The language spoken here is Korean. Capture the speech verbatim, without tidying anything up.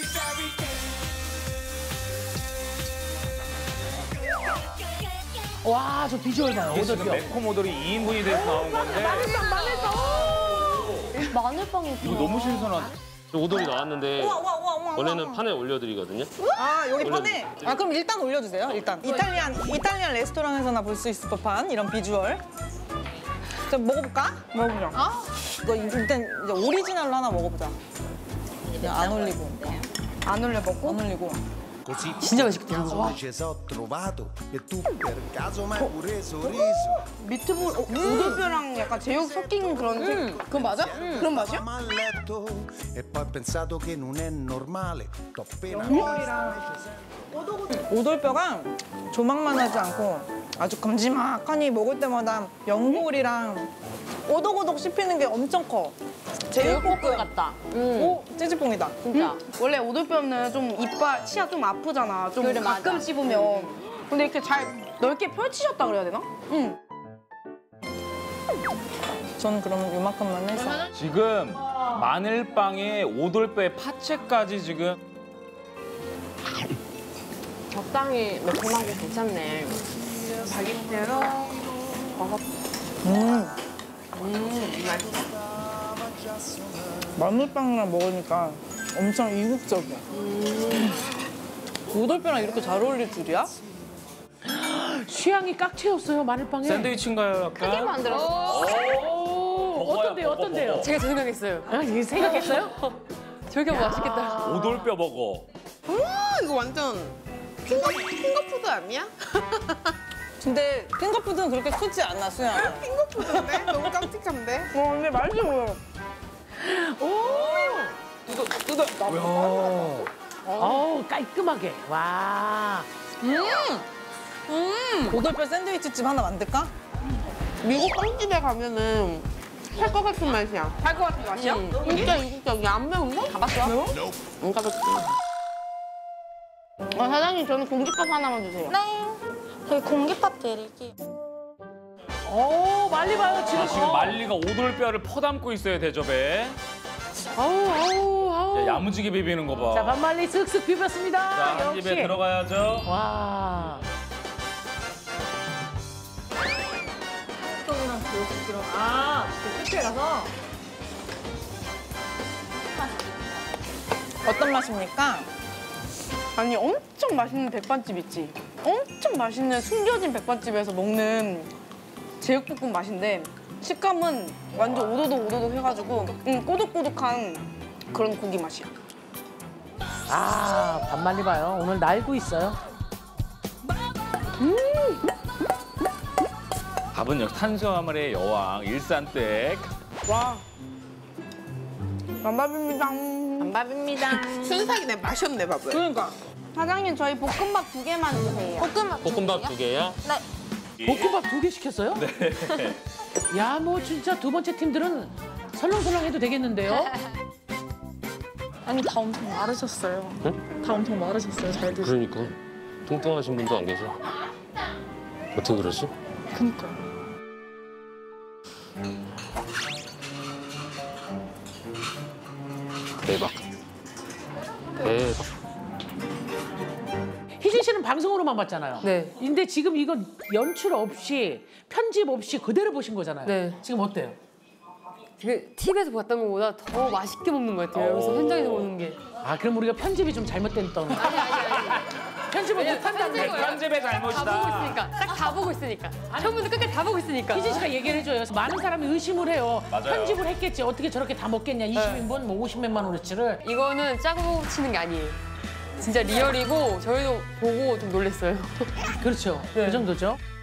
와, 저 비주얼 봐요. 이게 지금 오돌뼈. 매콤 오돌이 이 인분이 돼서 나온 건데 마늘빵, 마늘빵. 마늘빵이 이거 너무 신선한. 오돌이 나왔는데 우와, 우와, 우와, 우와, 원래는 우와. 판에 올려드리거든요. 아, 여기 판에? 올려드릴게요. 아, 그럼 일단 올려주세요, 일단. 이탈리안, 이탈리안 레스토랑에서나 볼 수 있을 법한 이런 비주얼. 자, 먹어볼까? 먹어보자. 아? 이거 일단 이제 오리지널로 하나 먹어보자. 그냥 안 올리고. 안 올려 먹고? 안 올리고. 진짜 맛있겠다. 미트볼 어, 오돌뼈랑 약간 제육 섞인 그런 음. 그건 맞아? 음. 그런 맛이야? 오돌뼈가 조막만 하지 않고 아주 큼지막하니 먹을 때마다 연골이랑 오독오독 씹히는 게 엄청 커. 제육볶음 같다. 오, 찌찌뽕이다. 진짜. 원래 오돌뼈는 좀 이빨, 치아 좀 아프잖아. 좀 그래, 가끔 맞아. 씹으면. 근데 이렇게 잘 넓게 펼치셨다 그래야 되나? 응. 저는 그러면 요만큼만 해서. 지금 마늘빵에 오돌뼈에 파채까지 지금 적당히 매콤하고 괜찮네. 자기대로 음, 음, 맛있어. 마늘빵이랑 먹으니까 엄청 이국적이야. 음. 오돌뼈랑 이렇게 잘 어울릴 줄이야? 취향이 깍 채웠어요, 마늘빵에. 샌드위치인가요, 약간? 크게 만들었어. 오, 어떤데요, 어떤데요? 제가 저 생각했어요. 아, 이게 생각했어요? 저게 맛있겠다. 오돌뼈 버거. 와, 이거 완전 핑거, 핑거푸드 아니야? 근데 핑거푸드는 그렇게 크지 않아, 수야. 핑거푸드인데? 너무 깜찍한데? 와, 근데 맛있어 보여. 오! 이거 뜯어. 어우, 깔끔하게. 와. 오돌뼈 샌드위치 집 하나 만들까? 미국 빵집에 가면은 살 것 같은 맛이야. 살 것 같은 맛이야? 응. 진짜 이국적이야. 안 매운데? 가봤어? 안 가봤지. 어, 사장님, 저는 공깃밥 하나만 주세요. 네. 저희 공깃밥 드릴게요. 오, 말리 봐요, 지금. 아, 지금 말리가 오돌뼈를 퍼담고 있어요, 대접에. 아우, 아우, 아우. 야, 야무지게 비비는 거 봐. 자, 반말리 슥슥 비볐습니다. 자, 한 역시. 입에 들어가야죠. 와. 아, 그 끝에 가서. 어떤 맛입니까? 아니, 엄청 맛있는 백반집 있지? 엄청 맛있는 숨겨진 백반집에서 먹는 제육볶음 맛인데 식감은 완전 오도독 오도독 해가지고 음, 꼬독꼬독한 그런 고기 맛이야. 아, 반말리 봐요. 오늘 날고 있어요. 밥은 역시 탄수화물의 여왕, 일산댁. 와. 반밥입니다. 반밥입니다. 순삭이네. 마셨네, 밥을. 그러니까. 사장님, 저희 볶음밥 두 개만 주세요. 볶음밥. 볶음밥 두 개요? 볶음밥 두 개 시켰어요? 네. 야, 뭐 진짜 두 번째 팀들은 설렁설렁 해도 되겠는데요? 아니, 다 엄청 마르셨어요. 응? 다 엄청 마르셨어요. 잘 드시고. 그러니까 뚱뚱하신 분도 안 계셔. 어떻게 그러지? 그니까. 대박. 대박. 희진 씨는 방송으로만 봤잖아요. 네. 근데 지금 이거 연출 없이 편집 없이 그대로 보신 거잖아요. 네. 지금 어때요? 그 티비에서 봤던 것보다 더 맛있게 먹는 것 같아요. 여기서 현장에서 보는 게. 아, 그럼 우리가 편집이 좀 잘못됐던. 아니, 아니, 아니. 편집을 못한다는 편집을 거예요. 편집의 다 보고 잘못이다. 있으니까. 딱 다 보고 있으니까. 처음부터 끝까지 다 보고 있으니까. 희진 씨가 얘기를 해줘요. 많은 사람이 의심을 해요. 맞아요. 편집을 했겠지. 어떻게 저렇게 다 먹겠냐. 이십 인분, 뭐 오십몇만 원어치를. 이거는 짜고 치는 게 아니에요. 진짜 리얼이고 저희도 보고 좀 놀랬어요. 그렇죠. 그 정도죠.